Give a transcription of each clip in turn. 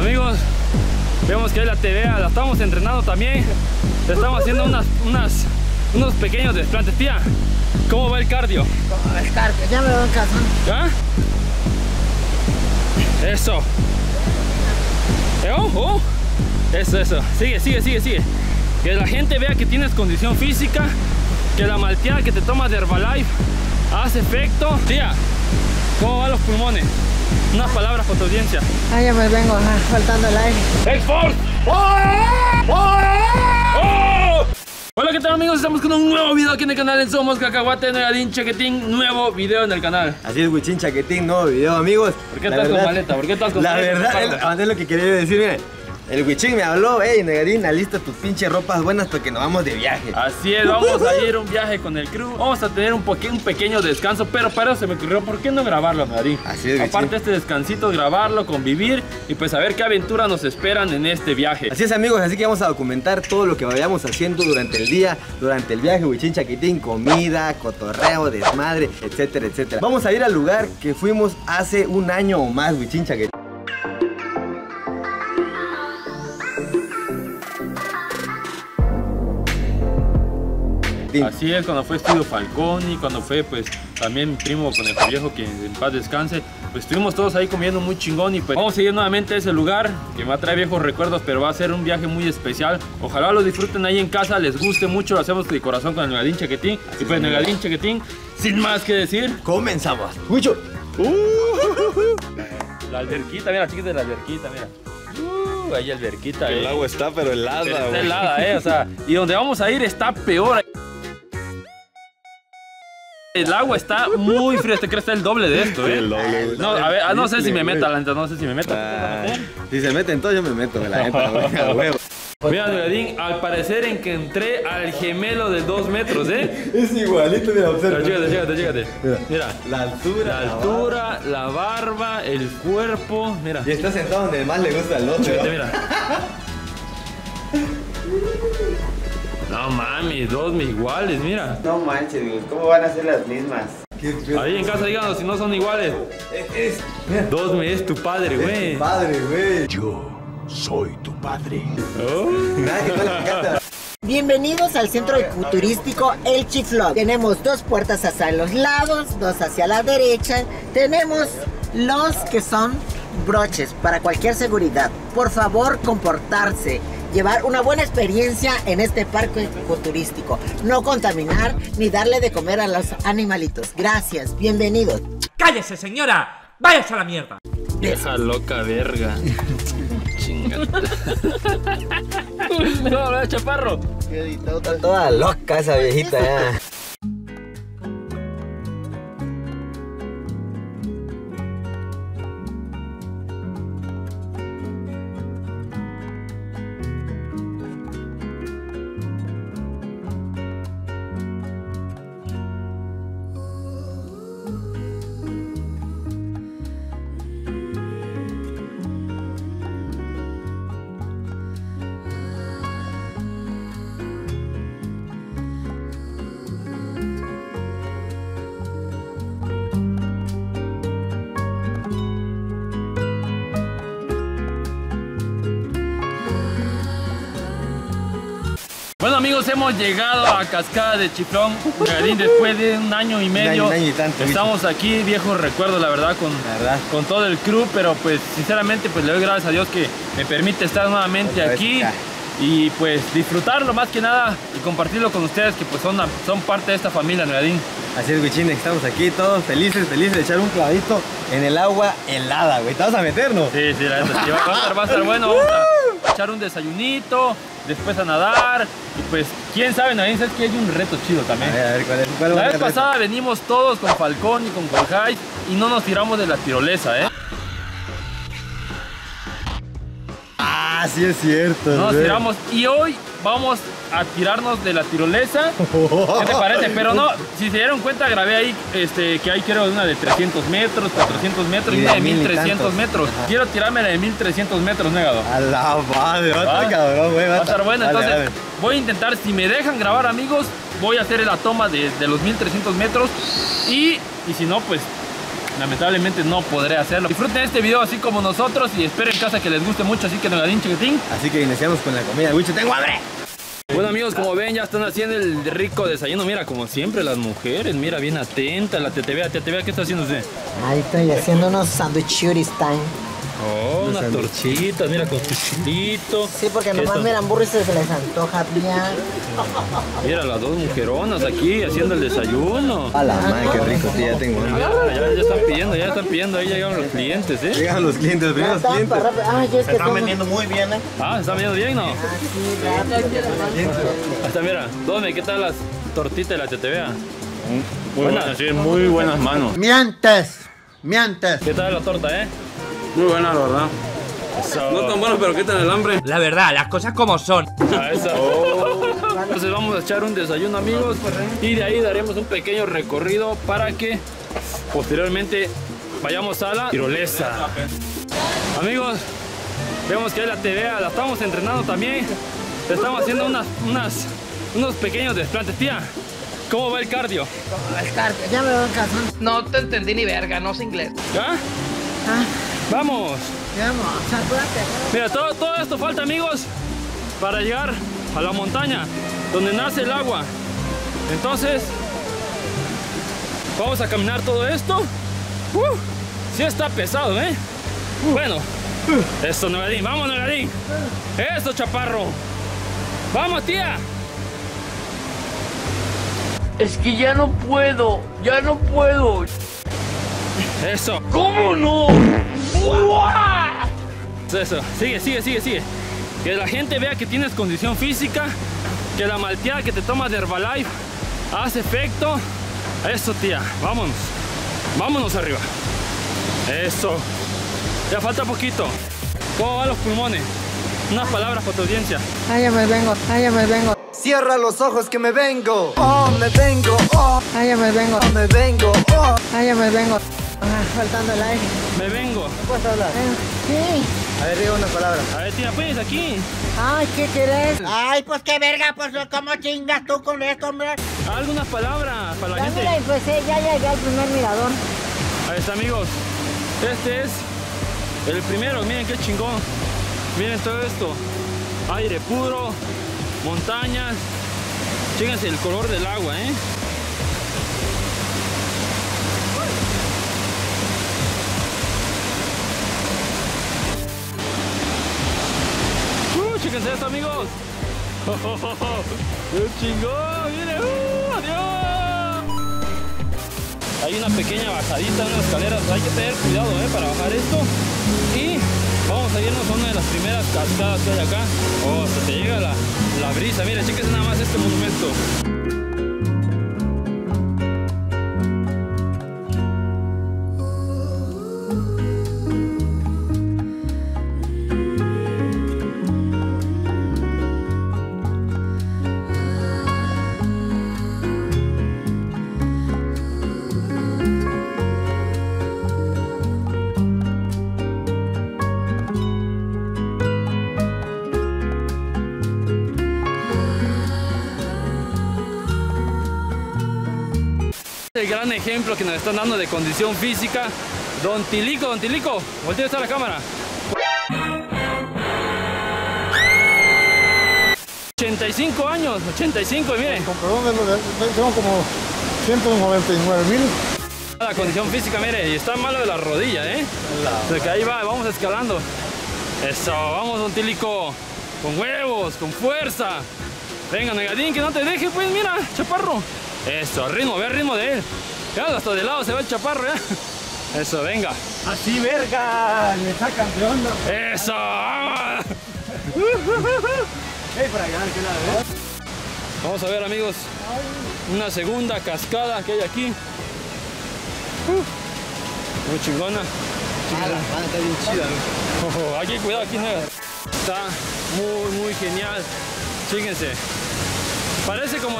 Amigos, vemos que ahí la TVA la estamos entrenando también. Le estamos haciendo unos pequeños desplantes. Tía, ¿cómo va el cardio? El cardio, ya me veo en casa. ¿Ah? Eso. Eso. Sigue. Que la gente vea que tienes condición física, que la malteada que te tomas de Herbalife hace efecto. Tía, ¿cómo van los pulmones? Unas palabras para tu audiencia. Ah, ya me vengo faltando el aire. ¡X-Force! Hola, ¿qué tal, amigos? Estamos con un nuevo video aquí en el canal en Somos Cacahuate, Negadín Chaquetín, nuevo video en el canal. Así es, Huichín Chaquetín, nuevo video, amigos. ¿Por qué estás con maleta? ¿Por qué estás con maleta? La verdad, es lo que quería decir, miren. El Huichín me habló, hey, Negadín, alista tus pinches ropas buenas porque nos vamos de viaje. Así es, vamos a ir a un viaje con el crew. Vamos a tener un pequeño descanso, pero para eso se me ocurrió, ¿por qué no grabarlo, Negadín? Así es, Huichín. Aparte de este descansito, grabarlo, convivir y pues a ver qué aventuras nos esperan en este viaje. Así es, amigos, así que vamos a documentar todo lo que vayamos haciendo durante el día, durante el viaje, Huichín Chaquetín, comida, cotorreo, desmadre, etcétera, etcétera. Vamos a ir al lugar que fuimos hace un año o más, Huichín Chaquetín. Así es, cuando fue Estudio Falconi, cuando fue pues también mi primo Conejo Viejo, que en paz descanse, pues estuvimos todos ahí comiendo muy chingón y pues vamos a ir nuevamente a ese lugar que me atrae viejos recuerdos, pero va a ser un viaje muy especial. Ojalá lo disfruten ahí en casa, les guste mucho, lo hacemos de corazón con el Negadín Chaquetín. Y pues Negadín Chaquetín, sin más que decir, comenzamos. Huicho. La alberquita, mira, chiquita de la alberquita, mira. Ahí alberquita, El agua está pero helada, pero está güey. helada, o sea, y donde vamos a ir está peor. El agua está muy fría, ¿te crees que está el doble de esto, El doble, güey. No, a ver, no sé si me meta, la neta, no sé si me meta. Si se meten todos, yo me meto, la neta, güey, a huevo. Mira, Negadín, al parecer encontré al gemelo de 2 metros, Es igualito, mira, observa. Chécate. Mira, La altura, la barba, el cuerpo, mira. Y está sentado donde más le gusta al otro. Fíjate, mira. No mames, 2 iguales, mira. No manches, güey, ¿cómo van a ser las mismas? Ahí en casa díganos si no son iguales. Mira, 2 es tu padre, güey. padre, güey. Yo soy tu padre. Nada que no le encanta. Bienvenidos al centro turístico El Chiflón. Tenemos 2 puertas hacia los lados, 2 hacia la derecha. Tenemos los que son broches para cualquier seguridad. Por favor, comportarse. Llevar una buena experiencia en este parque ecoturístico. No contaminar ni darle de comer a los animalitos. Gracias, bienvenidos. ¡Cállese, señora! ¡Váyase a la mierda! Vieja loca verga. Chingada. No, chaparro. Está toda loca esa viejita ya. Bueno, amigos, hemos llegado a Cascada de Chiflón, Negadín, después de un año y medio. Un año y tanto. Estamos aquí, viejos recuerdos, la verdad, con todo el crew, pero pues sinceramente pues le doy gracias a Dios que me permite estar nuevamente aquí y pues disfrutarlo más que nada y compartirlo con ustedes que pues son parte de esta familia, Negadín. Así es, Huichín, estamos aquí todos felices de echar un clavito en el agua helada, güey. ¿Te vas a meternos? Sí, la neta, sí, va a estar bueno, vamos a echar un desayunito, después a nadar y pues quién sabe, Negadín, sabes que hay un reto chido también. A ver, ¿cuál La vez pasada venimos todos con Falcón y con Jorge y no nos tiramos de la tirolesa, Ah, sí es cierto. No nos güey. tiramos y hoy vamos a tirarnos de la tirolesa. ¿Qué te parece? Pero no, si se dieron cuenta grabé ahí que hay creo una de 300 metros, 400 metros y una de 1300 metros. Ajá. Quiero tirarme la de 1300 metros, Negado. A la madre, va a estar cabrón, güey. Va a estar bueno, Dale, entonces dale. voy a intentar, si me dejan grabar, amigos, voy a hacer la toma de los 1300 metros y si no, pues lamentablemente no podré hacerlo. Disfruten este video así como nosotros y espero en casa que les guste mucho, así que Negadín, chiquitín. Así que iniciamos con la comida. Wicho, tengo hambre. Bueno amigos, como ven ya están haciendo el rico desayuno. Mira, como siempre las mujeres, mira, bien atentas. La TTV, ¿qué está haciendo usted? Ahí estoy haciendo unos sandwichuris time. Oh, unas torchitas, mira, con tu chilito. Sí, porque nomás miran burros y se les antoja bien. Mira, las dos mujeronas aquí haciendo el desayuno. A la madre, qué rico, tío, ya tengo hambre. Ya están pidiendo, ahí llegaron los clientes, ¿eh? Llegan los clientes, los primeros clientes. Ay, es que Están vendiendo muy bien, ¿eh? Ah, ¿se están viendo bien, no? sí, rápido. Ahí está, mira. Dome, ¿qué tal las tortitas de la TTV? Muy buenas, sí, muy buenas manos. Mientes. ¿Qué tal la torta, Muy buena, la verdad. Eso. No tan buenas, pero quitan el hambre. La verdad, las cosas como son. Entonces vamos a echar un desayuno, amigos, y de ahí daremos un pequeño recorrido para que posteriormente vayamos a la tirolesa. Amigos, vemos que la TVA la estamos entrenando también. Estamos haciendo unos pequeños desplantes. Tía, ¿cómo va el cardio? El cardio, ya me voy casando. No te entendí ni verga, no sé inglés. ¿Ya? Vamos. Vamos, apúrate. Mira, todo esto falta, amigos, para llegar a la montaña donde nace el agua. Entonces, vamos a caminar todo esto. Sí está pesado, ¿eh? Bueno, eso, Negadín, vamos, Negadín. Eso, chaparro. Vamos, tía. Es que ya no puedo. Eso. ¿Cómo no? Eso, sigue. Que la gente vea que tienes condición física, que la malteada que te tomas de Herbalife hace efecto. Eso, tía, vámonos arriba. Eso, ya falta poquito. ¿Cómo van los pulmones? Unas palabras para tu audiencia. Ya me vengo. Cierra los ojos que me vengo. Oh, me vengo. Oh, Ya me vengo. me vengo. Oh. Ya me vengo. Faltando el aire. Me vengo. ¿Puedes hablar? Sí. A ver, diga una palabra. A ver, tía, pues aquí. Ay, ¿qué querés? Ay, pues qué verga, pues ¿cómo chingas tú con esto, hombre? Algunas palabras para la Ya gente. mira, empecé, ya llegué al primer mirador. Ahí está, amigos. Este es el primero. Miren qué chingón. Miren todo esto. Aire puro, montañas. Chéquense el color del agua, ¿eh? Chéquense esto, amigos. ¡Qué chingón! ¡Miren! ¡Adiós! Hay una pequeña bajadita, unas escaleras. Hay que tener cuidado, para bajar esto. Y vamos a irnos a una de las primeras cascadas que hay acá. Oh, se te llega la brisa. Mira, chéquense nada más este monumento. El gran ejemplo que nos están dando de condición física, Don Tilico, voltea a la cámara. 85 años, 85, y miren. Tengo como 199,000. La condición física, mire, y está malo de la rodilla, O sea que ahí va, vamos escalando. Eso, vamos, Don Tilico. Con huevos, con fuerza. Venga, Negadín, que no te deje, pues, mira, chaparro. Eso, ritmo, ve el ritmo de él. Ya hasta de lado se va el chaparro, ya. Eso, venga. Así, verga, me sacan de onda. Eso, vamos. Para allá, ¿qué lado, Vamos a ver, amigos, una segunda cascada que hay aquí. Muy chingona. Está bien chida, Aquí, cuidado, aquí, Nega. Está muy genial. Fíjense. Parece como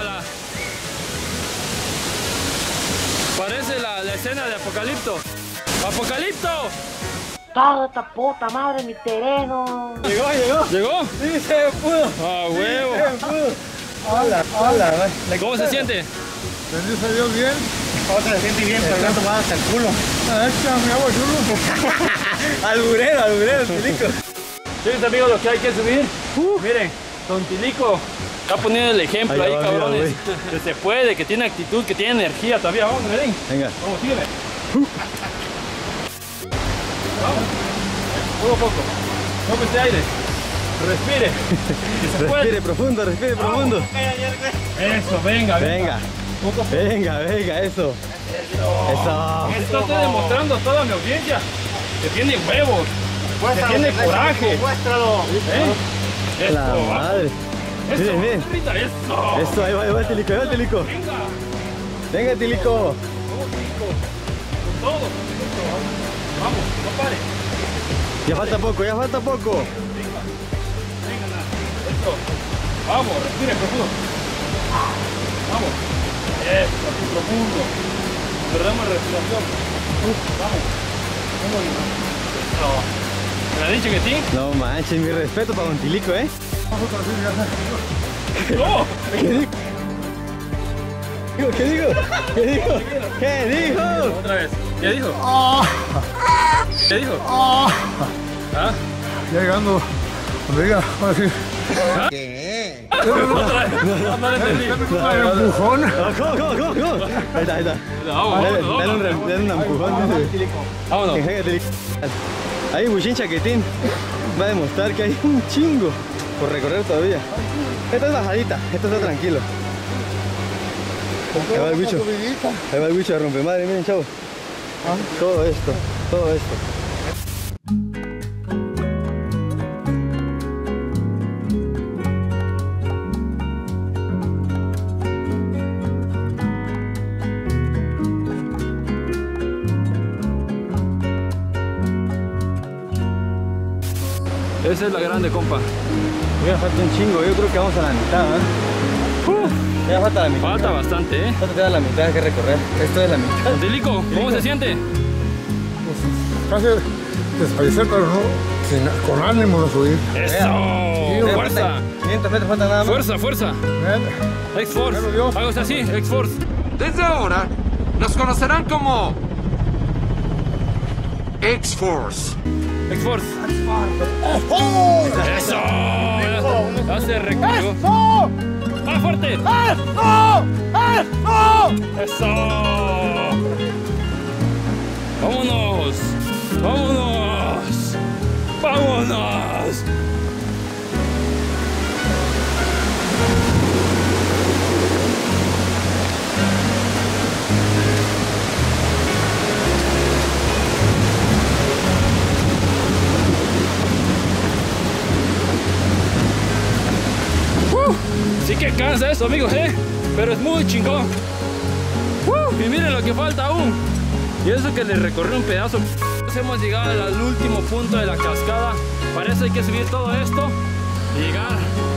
Parece la escena de Apocalipto. ¡Apocalipto! Toda esta puta madre, mi terreno. ¿Llegó? Sí, se pudo. ¡Ah, huevo! Hola. ¿Cómo se siente? Bendito Dios, bien. ¿Cómo se siente bien? Pero no tomado hasta el culo. Alburero, Tilico. Sí, amigos, lo que hay que subir. Miren, Don Tilico está poniendo el ejemplo ahí, cabrones. Que se puede, que tiene actitud, que tiene energía todavía. Vamos, ven. Venga. Vamos, sígueme. Vamos. Poco a poco. Tome este aire. Respire. Que se puede. Respire profundo, respire profundo. Eso, venga. Venga. Venga, eso. Eso. Esto estoy demostrando a toda mi audiencia que tiene huevos, que tiene coraje. Muéstralo. ¿Eh? La Eso, madre. eso, Miren, miren. Rita, eso. Eso, ahí va el Tilico, Venga, Venga, Tilico. vamos, Tilico. Con todo. Eso, vamos, no pare. Ya falta poco. Venga, nada. Eso. Vamos, respire profundo. Vamos. Eso, así profundo. Perdemos respiración. Vamos. Eso. ¿Me ha dicho que sí? No manches, mi respeto para Don Tilico, ¿eh? ¡No! ¿Qué dijo? Otra vez. ¿Qué dijo? ¿Qué dijo? Ah, ¿Ah? ya llegando. Cuando diga, ahora sí. ¿Qué? Otra vez. No le entendí. Empujón. ¿Cómo? Ahí está. Dale un empujón. Vámonos. Venga, Tilico. Ahí, Wichín Chaquetín va a demostrar que hay un chingo por recorrer todavía. Esta es bajadita, esto está tranquilo. Ahí va el bicho de rompemadre, miren, chavos. Todo esto. Esa es la grande, compa. Ya falta un chingo, yo creo que vamos a la mitad, Ya falta la mitad. Falta bastante, ¿eh? Falta queda la mitad que recorrer. Esto es la mitad. Tilico, ¿cómo se siente? Casi desfallecer, pero no, con ánimo de subir. ¡Eso! ¡Fuerza! 500 metros falta nada más. ¡Fuerza! X-Force. Hágase así, X-Force. Desde ahora nos conocerán como X-Force. X-Force. ¡Eso! Hace recorrido. ¡Más fuerte! ¡Eso! ¡Vámonos! Sí que cansa eso, amigos, pero es muy chingón. Y miren lo que falta aún. Y eso que le recorrí un pedazo. Hemos llegado al último punto de la cascada. Para eso hay que subir todo esto y llegar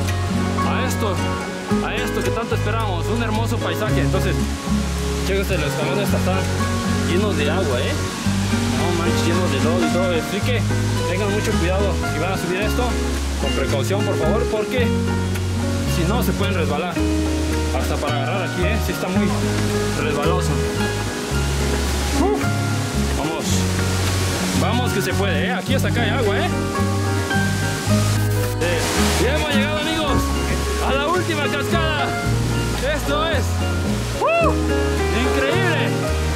a esto que tanto esperamos. Un hermoso paisaje. Entonces, chéquense, los escalones están llenos de agua, No manches, llenos de lodo y todo. Así que tengan mucho cuidado si van a subir esto. Con precaución, por favor, porque si no, se pueden resbalar. Hasta para agarrar aquí, sí está muy resbaloso. Vamos que se puede, aquí hasta acá hay agua, Y hemos llegado, amigos, a la última cascada. Esto es increíble.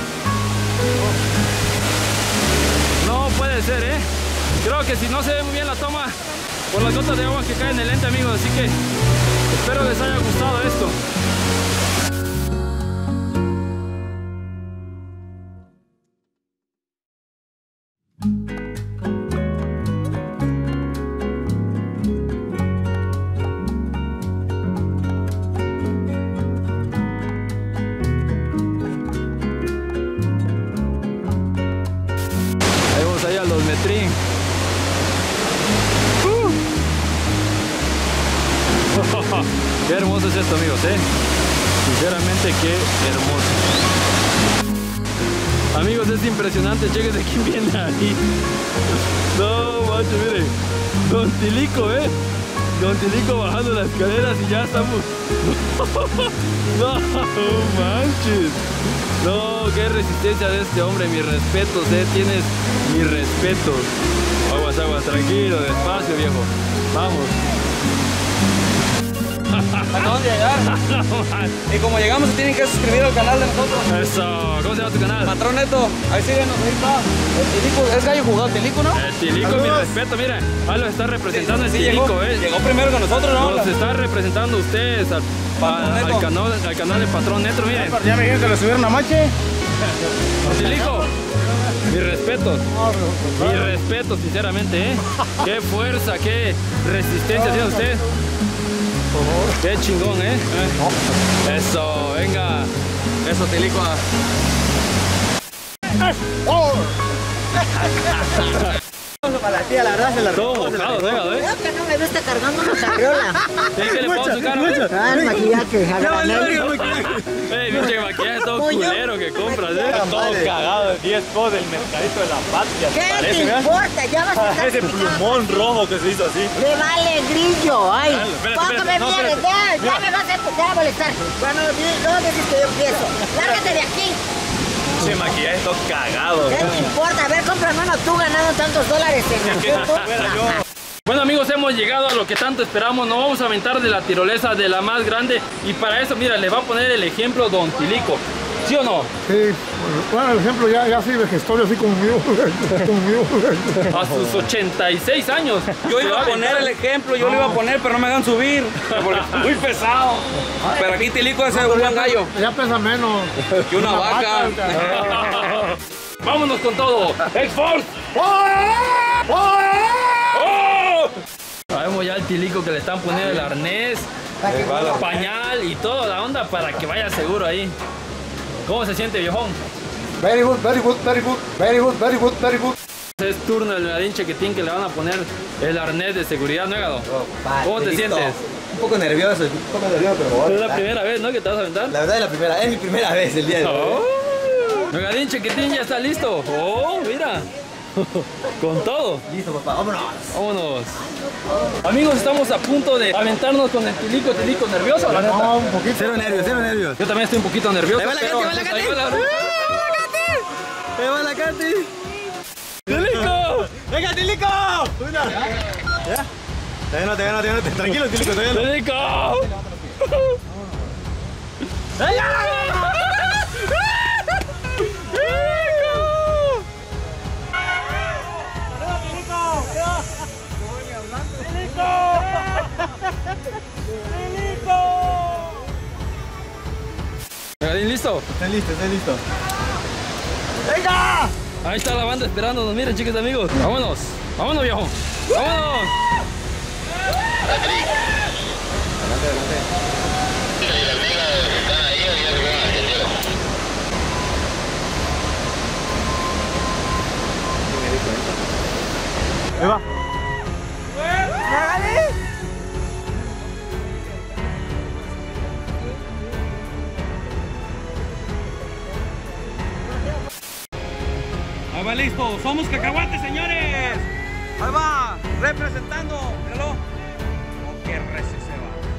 No puede ser, Creo que si no se ve muy bien la toma por las gotas de agua que caen en el lente, amigos. Así que espero les haya gustado esto. Qué hermoso es esto, amigos, Sinceramente, qué hermoso. Amigos, es impresionante. Chequense quién viene ahí. No, macho, miren. Don Tilico, Don Tilico bajando las escaleras y ya estamos. No manches. No, qué resistencia de este hombre, mis respetos, tienes mis respetos. Aguas, aguas, tranquilo, despacio, viejo. Vamos. Acabamos de llegar. Y como llegamos, se tienen que suscribir al canal de nosotros. Eso, ¿cómo se llama tu canal? Patrón Neto, ahí síguenos, ahí está. El Tilico, es gallo jugado, Tilico, ¿no? El Tilico, mi respeto, mira. Lo está representando el Tilico, Llegó primero que nosotros, ¿no? Los está representando ustedes al canal de Patrón Neto, miren. Ya me dijeron que le subieron a Mache. Tilico, mis respetos, sinceramente, Qué fuerza, qué resistencia tiene usted. Qué chingón, Eso, venga. Eso, Tilico. Para la tía, la verdad se la todo mojado, venga, Creo que no me gusta cargando una carriola. ¿Qué le pongo su cara? El maquillaje, Pinche maquillaje todo culero que compras, Todo cagado de 10 cosas del mercadito de la patria. ¿Qué te importa? Ya vas a estar Ese plumón rojo que se hizo así. Le vale grillo, ay. Espérate, ¿Cuánto me no, vienes? Ya me vas a empezar a molestar. Bueno, no dices que yo empiezo. Lárgate de aquí. Ese maquillaje todo cagado. ¿Qué te importa? A ver, cómprame uno tú ganando tantos dólares en el tiempo. Bueno, amigos, hemos llegado a lo que tanto esperamos. Nos vamos a aventar de la tirolesa de la más grande. Y para eso, mira, le va a poner el ejemplo Don Tilico. ¿Sí o no? Sí, bueno, el ejemplo ya sí de gestorio así conmigo. A sus 86 años. Yo iba a poner el ejemplo, yo lo iba a poner, pero no me hagan subir. Porque está muy pesado. Pero aquí Tilico es un buen gallo. Ya pesa menos. Que una vaca. Vámonos con todo. X-Force. Sabemos ya el Tilico que le están poniendo el arnés, el pañal y toda la onda para que vaya seguro ahí. ¿Cómo se siente, viejón? Very good, very good, very good, very good, very good, very good. Es turno del Nadine Chiquitín que le van a poner el arnés de seguridad, ¿no, Gado? ¿Cómo te sientes? Un poco nervioso, pero Es la primera vez, ¿no? Que te vas a aventar. La verdad es mi primera vez el día de hoy. Nadine Chiquitín ya está listo. Oh, mira. Con todo. Listo, papá, vámonos. Vámonos. Amigos, estamos a punto de aventarnos con el Tilico. ¿Tilico nervioso? La neta. No, un poquito. Cero nervios, cero nervios. Yo también estoy un poquito nervioso. Ahí va la pero Katy, ahí va la ¡ahí va la Katy! ¡Tilico! ¡Venga, Tilico! Una. ¿Ya? Todavía no. Tranquilo, Tilico, todavía no. ¡Tilico! ¿Listo? Estoy listo. ¡Venga! Ahí está la banda esperándonos. Miren, chicos amigos. Vámonos. Vámonos, viejo. Vámonos. Ahí va. Ahí va listo, somos cacahuates, señores. Ahí va, representando. Míralo. Oh, qué recio se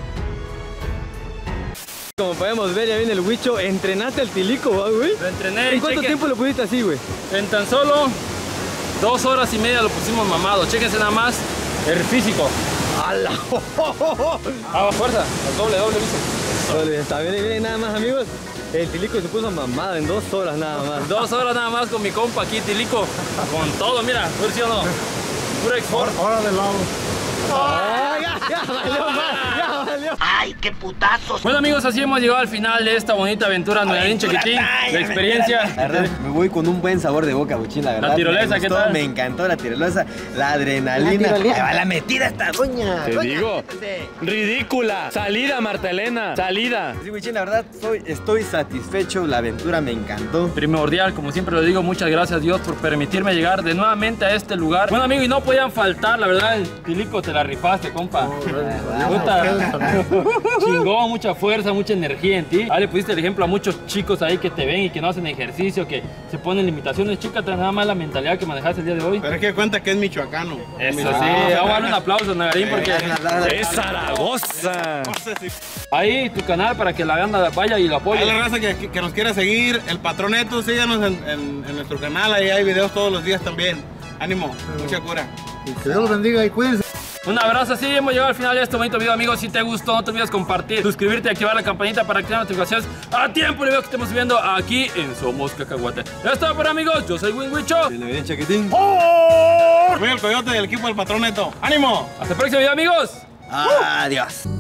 va. Como podemos ver, ya viene el Huicho. Entrenaste al Tilico, güey. Lo entrené. ¿En cuánto tiempo lo pudiste así, güey? En tan solo 2 horas y media lo pusimos mamado. Chéquense nada más el físico. ¡Hala! Fuerza, al doble piso. Está bien, miren nada más, amigos. El Tilico se puso mamado en 2 horas nada más. 2 horas nada más con mi compa aquí, Tilico. Con todo, mira, ¿sí o no? Puro X-Force. Ahora de lado. Ya valió. ¡Ay, qué putazos! Bueno, amigos, así hemos llegado al final de esta bonita aventura Nadine Chiquitín. La experiencia. La verdad, me voy con un buen sabor de boca, Buchín, la verdad. La tirolesa, ¿qué tal? Me encantó la tirolesa, la adrenalina. Ahí va la metida esta doña. Te digo. Ridícula. Salida, Marta Elena. Salida. Sí, Buchín, la verdad, estoy satisfecho. La aventura me encantó. Primordial, como siempre lo digo, muchas gracias Dios por permitirme llegar de nuevamente a este lugar. Bueno, amigo, y no podían faltar, la verdad, el Tilico te la rifaste, compa. Puta. chingón, mucha fuerza, mucha energía en ti. Ahí le pusiste el ejemplo a muchos chicos ahí que te ven y que no hacen ejercicio, que se ponen limitaciones. Chica, nada más la mentalidad que manejaste el día de hoy. Pero es que cuenta que es michoacano. Eso sí, vamos a darle un aplauso a Nagarín porque ¡Es Zaragoza! ahí tu canal para que la banda vaya y lo apoye. Hay la raza que nos quiera seguir, el Patroneto, síganos en nuestro canal, ahí hay videos todos los días también. Ánimo, mucha cura. Que Dios los bendiga y cuídense. Un abrazo, así hemos llegado al final de este bonito video, amigos. Si te gustó, no te olvides compartir, suscribirte y activar la campanita para activar notificaciones a tiempo el video que estemos subiendo aquí en Somos Cacahuate. Ya está, por amigos, yo soy Winwicho. Bien, Chaquitín. Soy el Coyote del equipo del Patroneto. ¡Ánimo! Hasta el próximo video, amigos. Adiós.